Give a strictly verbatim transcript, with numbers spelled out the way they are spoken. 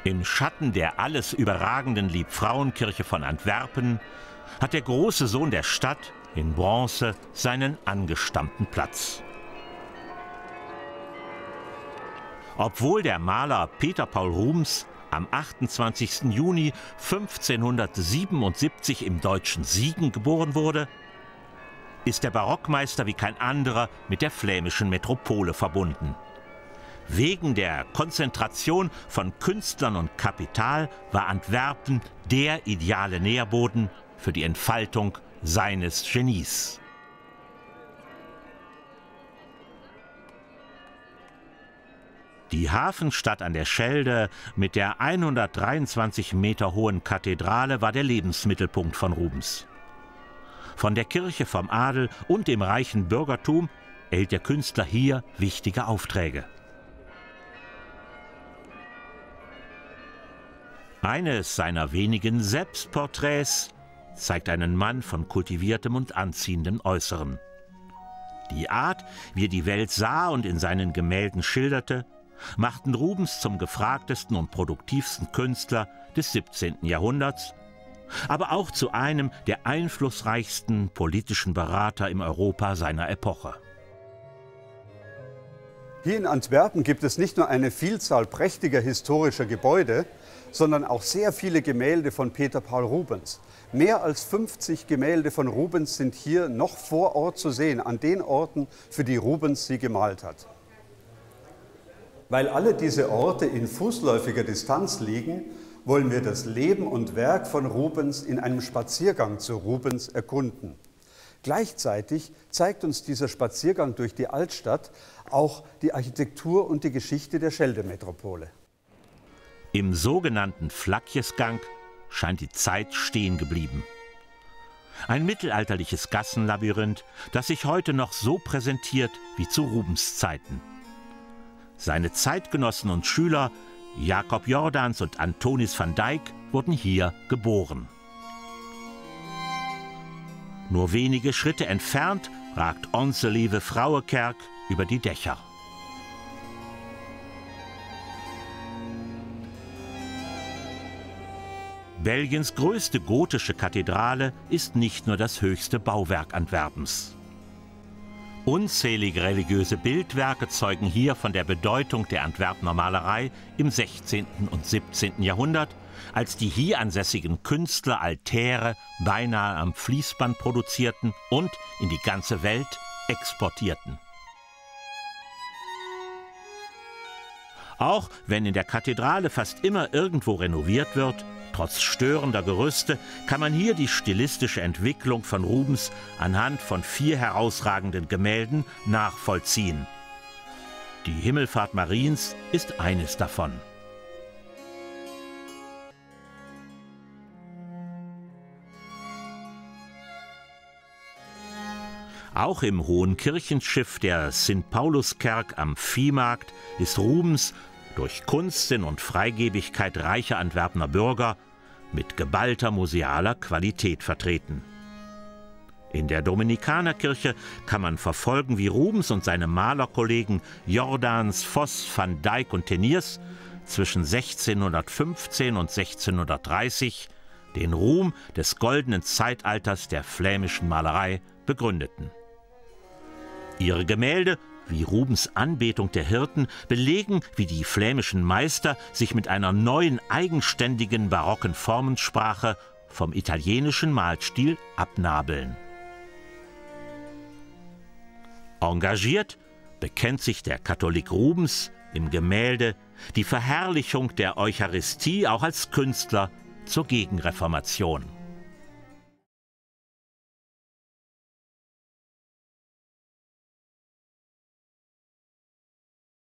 Im Schatten der alles überragenden Liebfrauenkirche von Antwerpen hat der große Sohn der Stadt in Bronze seinen angestammten Platz. Obwohl der Maler Peter Paul Rubens am achtundzwanzigsten Juni fünfzehnhundertsiebenundsiebzig im deutschen Siegen geboren wurde, ist der Barockmeister wie kein anderer mit der flämischen Metropole verbunden. Wegen der Konzentration von Künstlern und Kapital war Antwerpen der ideale Nährboden für die Entfaltung seines Genies. Die Hafenstadt an der Schelde mit der hundertdreiundzwanzig Meter hohen Kathedrale war der Lebensmittelpunkt von Rubens. Von der Kirche, vom Adel und dem reichen Bürgertum erhielt der Künstler hier wichtige Aufträge. Eines seiner wenigen Selbstporträts zeigt einen Mann von kultiviertem und anziehendem Äußeren. Die Art, wie er die Welt sah und in seinen Gemälden schilderte, machten Rubens zum gefragtesten und produktivsten Künstler des siebzehnten Jahrhunderts, aber auch zu einem der einflussreichsten politischen Berater im Europa seiner Epoche. Hier in Antwerpen gibt es nicht nur eine Vielzahl prächtiger historischer Gebäude, sondern auch sehr viele Gemälde von Peter Paul Rubens. Mehr als fünfzig Gemälde von Rubens sind hier noch vor Ort zu sehen, an den Orten, für die Rubens sie gemalt hat. Weil alle diese Orte in fußläufiger Distanz liegen, wollen wir das Leben und Werk von Rubens in einem Spaziergang zu Rubens erkunden. Gleichzeitig zeigt uns dieser Spaziergang durch die Altstadt auch die Architektur und die Geschichte der Schelde-Metropole. Im sogenannten Flakjesgang scheint die Zeit stehen geblieben. Ein mittelalterliches Gassenlabyrinth, das sich heute noch so präsentiert wie zu Rubens Zeiten. Seine Zeitgenossen und Schüler Jacob Jordaens und Anthonis van Dyck wurden hier geboren. Nur wenige Schritte entfernt ragt Onze Lieve Vrouwenkerk über die Dächer. Belgiens größte gotische Kathedrale ist nicht nur das höchste Bauwerk Antwerpens. Unzählige religiöse Bildwerke zeugen hier von der Bedeutung der Antwerpener Malerei im sechzehnten und siebzehnten Jahrhundert, als die hier ansässigen Künstler Altäre beinahe am Fließband produzierten und in die ganze Welt exportierten. Auch wenn in der Kathedrale fast immer irgendwo renoviert wird, trotz störender Gerüste kann man hier die stilistische Entwicklung von Rubens anhand von vier herausragenden Gemälden nachvollziehen. Die Himmelfahrt Mariens ist eines davon. Auch im hohen Kirchenschiff der Sint Pauluskerk am Viehmarkt ist Rubens durch Kunstsinn und Freigebigkeit reicher Antwerpener Bürger mit geballter musealer Qualität vertreten. In der Dominikanerkirche kann man verfolgen, wie Rubens und seine Malerkollegen Jordaens, Voss, van Dyck und Teniers zwischen sechzehnhundertfünfzehn und sechzehnhundertdreißig den Ruhm des goldenen Zeitalters der flämischen Malerei begründeten. Ihre Gemälde, wie Rubens Anbetung der Hirten, belegen, wie die flämischen Meister sich mit einer neuen, eigenständigen barocken Formensprache vom italienischen Malstil abnabeln. Engagiert bekennt sich der Katholik Rubens im Gemälde die Verherrlichung der Eucharistie auch als Künstler zur Gegenreformation.